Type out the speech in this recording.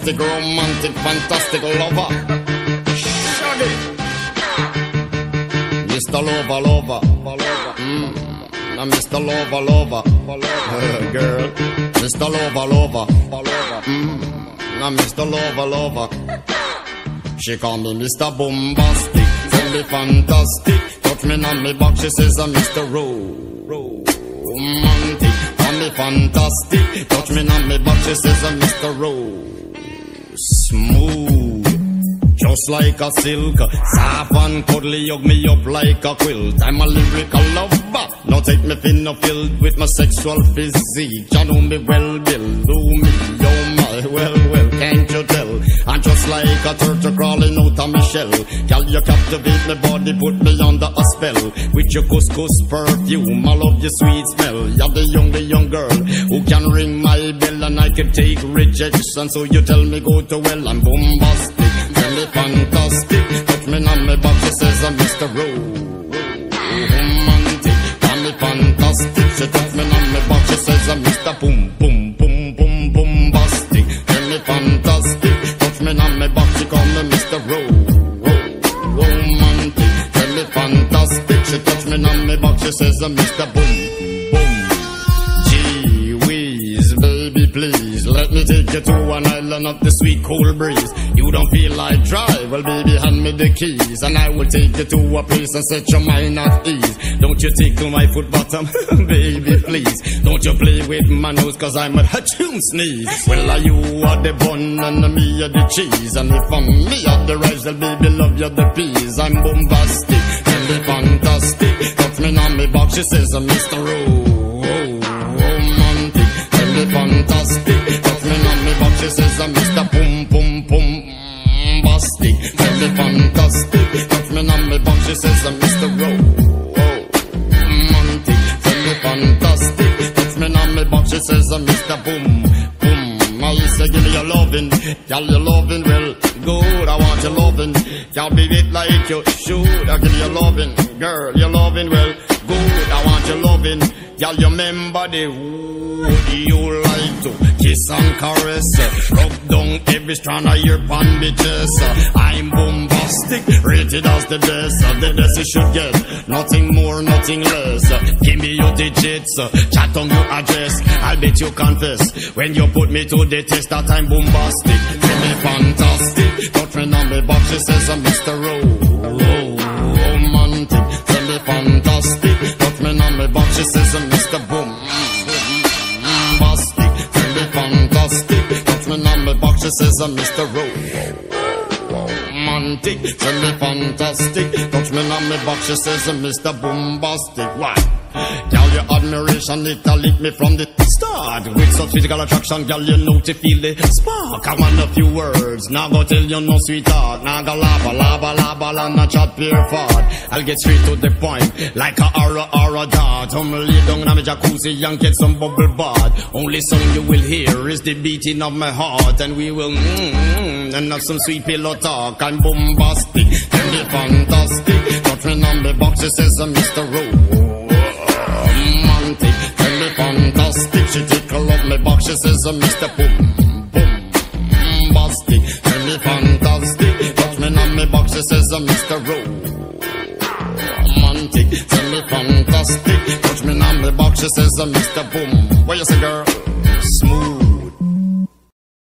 bombastic, romantic, fantastic lover. Shaggy. Mr. Lover, lover. Now Mr. Lover, lover. Girl. Mr. Lover, lover. Now Mr. Lover, lover. She call me Mr. Bombastic, tell me fantastic. Touch me on me back, she says I'm Mr. Romantic. Call me fantastic, touch me on me back, she says I'm Mr. Smooth, just like a silk. Soft and cuddly, hug me up like a quilt. I'm a lyrical lover, now take me thin or filled with my sexual physique. You know me well, Bill, do me, oh my, well, can't you tell? I'm just like a turtle crawling out of my shell. Girl, you captivate my body, put me under a spell. With your couscous perfume, I love your sweet smell. You're the young girl who can ring my bell, and I can take rejection. So you tell me go to well, I'm bombastic, tell me fantastic. Touch me on my back, she says I'm Mr. Romantic. Tell me fantastic, she touch me on my back, she says I'm Mr. Bombastic. Tell me fantastic, touch me on my back, she call me Mr. Romantic. Tell me fantastic, she touch me on my back, she says I'm Mr. Gee whiz, baby please, let me take you to an island of the sweet cool breeze. You don't feel like drive, well baby hand me the keys, and I will take you to a place and set your mind at ease. Don't you tickle my foot bottom, baby please. Don't you play with my nose, cause I'm a hatchoon sneeze. Well you are the bun and me are the cheese, and if I'm me are the rice, well baby love you the peas. I'm bombastic, tell me fantastic. Touch me on me back, she says I'm Mr. Romantic. Tell me fantastic, touch me on me back, she says I'm Mr. Bombastic. Tell me fantastic, touch me on me back, she says I'm Mr. Romantic. Tell me fantastic, touch me on me back, she says I'm Mr. Boom. I say give me your lovin', y'all your lovin', well good, I want your lovin'. Y'all be it like you should, I give you your lovin', girl, your lovin', well good, I want your lovin'. Y'all you remember the would you like to kiss and caress, rub down every strand of your bandages. I'm bombastic, rated as the best you should get, nothing more, nothing less. Give me your digits, chat on your address, I'll bet you confess when you put me to the test that I'm bombastic. Tell me fantastic, touch me on me back, she says I'm Mr. Romantic. Tell me fantastic, touch me on me back, she says I'm Mr. Bombastic. Tell me fantastic, touch me on me back, she says I'm Mr. Romantic. Tell me fantastic, touch me on me back, she says I'm Mr. Bombastic. Why? Girl, your admiration, it lit me from the start. With such physical attraction, girl, you know to feel the spark. I want a few words, now go tell you no sweetheart. Now go lava, not chat pure fart. I'll get straight to the point, like a aura dart. Lay down on my jacuzzi and get some bubble bath. Only song you will hear is the beating of my heart, and we will and have some sweet pillow talk. I'm bombastic, tell me fantastic. Touch me on the box, she says I'm Mr. Romantic. Tell me fantastic, she tickle up my box, she says I'm Mr. Bombastic. Tell me fantastic, touch me on my box, she says I'm Mr. Romantic. Tell me fantastic, touch me on my box, she says I'm Mr. Boom. What you say, girl?